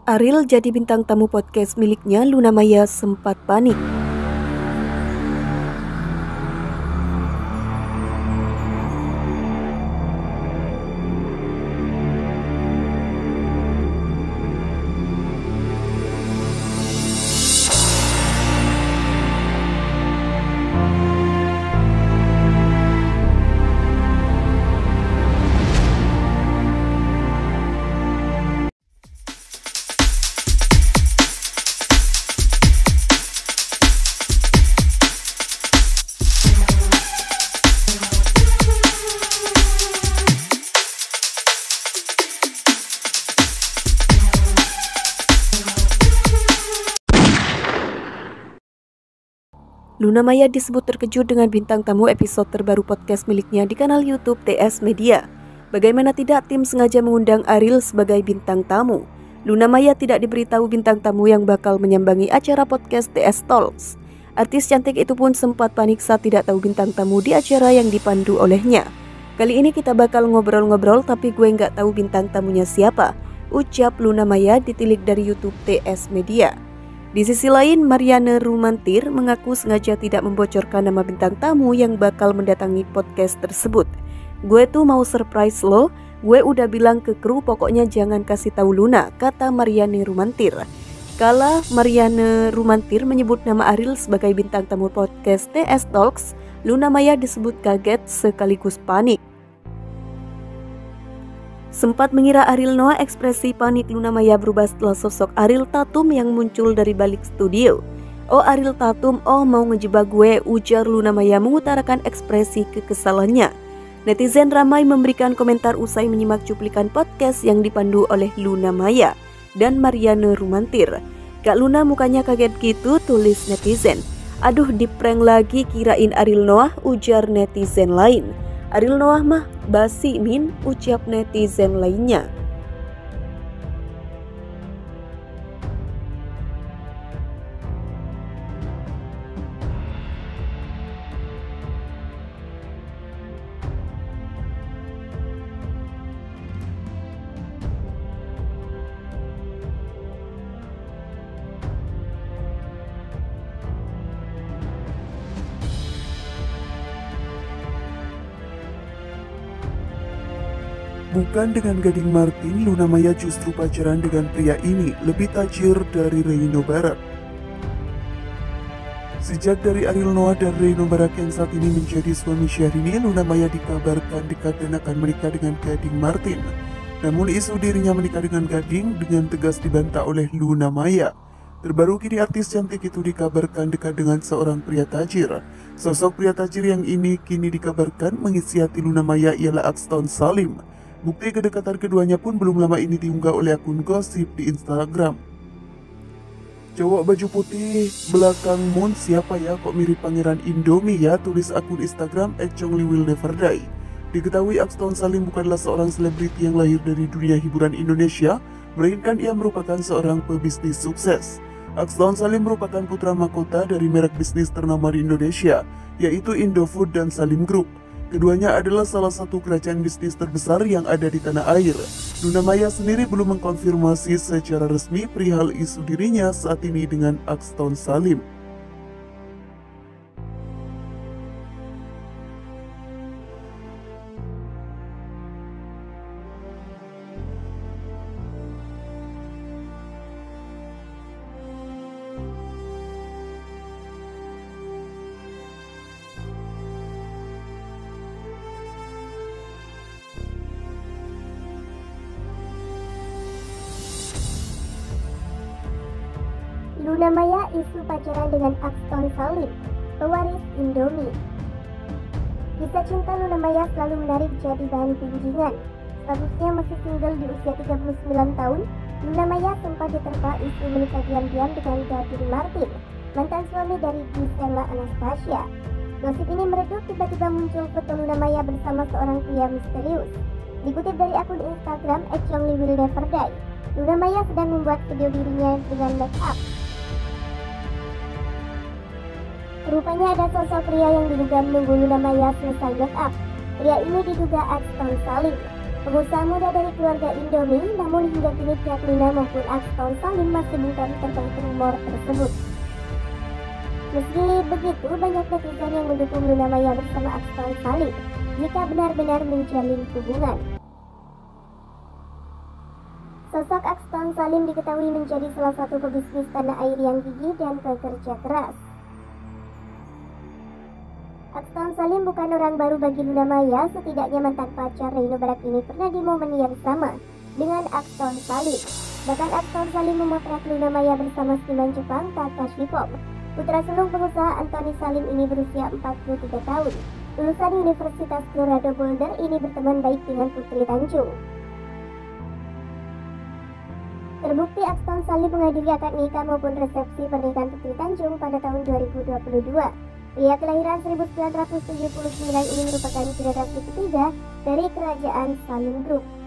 Ariel jadi bintang tamu podcast miliknya, Luna Maya sempat panik. Luna Maya disebut terkejut dengan bintang tamu episode terbaru podcast miliknya di kanal YouTube TS Media. Bagaimana tidak, tim sengaja mengundang Ariel sebagai bintang tamu. Luna Maya tidak diberitahu bintang tamu yang bakal menyambangi acara podcast TS Talks. Artis cantik itu pun sempat panik saat tidak tahu bintang tamu di acara yang dipandu olehnya. Kali ini kita bakal ngobrol-ngobrol tapi gue nggak tahu bintang tamunya siapa, ucap Luna Maya ditilik dari YouTube TS Media. Di sisi lain, Marianne Rumantir mengaku sengaja tidak membocorkan nama bintang tamu yang bakal mendatangi podcast tersebut. Gue tuh mau surprise lo, gue udah bilang ke kru pokoknya jangan kasih tahu Luna, kata Marianne Rumantir. Kala Marianne Rumantir menyebut nama Ariel sebagai bintang tamu podcast TS Talks, Luna Maya disebut kaget sekaligus panik. Sempat mengira Ariel Noah, ekspresi panik Luna Maya berubah setelah sosok Ariel Tatum yang muncul dari balik studio. "Oh Ariel Tatum, oh mau ngejebak gue," ujar Luna Maya mengutarakan ekspresi kekesalannya. Netizen ramai memberikan komentar usai menyimak cuplikan podcast yang dipandu oleh Luna Maya dan Marianne Rumantir. "Kak Luna mukanya kaget gitu," tulis netizen. "Aduh, diprank lagi kirain Ariel Noah," ujar netizen lain. "Ariel Noah mah basi min," ucap netizen lainnya. Bukan dengan Gading Martin, Luna Maya justru pacaran dengan pria ini, lebih tajir dari Reino Barak. Sejak dari Ariel Noah dan Reino Barak yang saat ini menjadi suami Syahrini, Luna Maya dikabarkan dekat dan akan menikah dengan Gading Martin. Namun isu dirinya menikah dengan Gading dengan tegas dibantah oleh Luna Maya. Terbaru kini artis cantik itu dikabarkan dekat dengan seorang pria tajir. Sosok pria tajir yang ini kini dikabarkan mengisi hati Luna Maya ialah Axton Salim. Bukti kedekatan keduanya pun belum lama ini diunggah oleh akun gosip di Instagram. "Cowok baju putih belakang Moon siapa ya, kok mirip pangeran Indomie ya," tulis akun Instagram @chonglywillneverdie. Diketahui Axton Salim bukanlah seorang selebriti yang lahir dari dunia hiburan Indonesia, melainkan ia merupakan seorang pebisnis sukses. Axton Salim merupakan putra mahkota dari merek bisnis ternama di Indonesia, yaitu Indofood dan Salim Group. Keduanya adalah salah satu kerajaan bisnis terbesar yang ada di tanah air. Luna Maya sendiri belum mengkonfirmasi secara resmi perihal isu dirinya saat ini dengan Axton Salim. Luna Maya isu pacaran dengan Axton Salim, pewaris Indomie. Kisah cinta Luna Maya selalu menarik jadi bahan gunjingan. Statusnya masih single di usia 39 tahun, Luna Maya sempat diterpa isu menikah diam-diam dengan Gading Martin, mantan suami dari Gisela Anastasia. Gosip ini meredup tiba-tiba muncul foto Luna Maya bersama seorang pria misterius. Dikutip dari akun Instagram @chonglywillneverdie, Luna Maya sedang membuat video dirinya dengan make up. Rupanya ada sosok pria yang diduga menunggu Luna Maya selesai make up. Pria ini diduga Axton Salim. Pengusaha muda dari keluarga Indomie, namun hingga kini pihak Luna maupun Axton Salim masih bungkam terkait rumor tersebut. Meski begitu, banyak netizen yang mendukung Luna Maya bersama Axton Salim jika benar-benar menjalin hubungan. Sosok Axton Salim diketahui menjadi salah satu pebisnis tanah air yang gigih dan pekerja keras. Axton Salim bukan orang baru bagi Luna Maya, setidaknya mantan pacar Reino Barak ini pernah di momen yang sama dengan Axton Salim. Bahkan Axton Salim memotret Luna Maya bersama seniman Jepang Takashi Pop. Putra sulung pengusaha Anthony Salim ini berusia 43 tahun. Lulusan Universitas Colorado Boulder ini berteman baik dengan Putri Tanjung. Terbukti Axton Salim menghadiri akad nikah maupun resepsi pernikahan Putri Tanjung pada tahun 2022. Pria kelahiran 1979 ini merupakan generasi ketiga dari kerajaan Salim Group.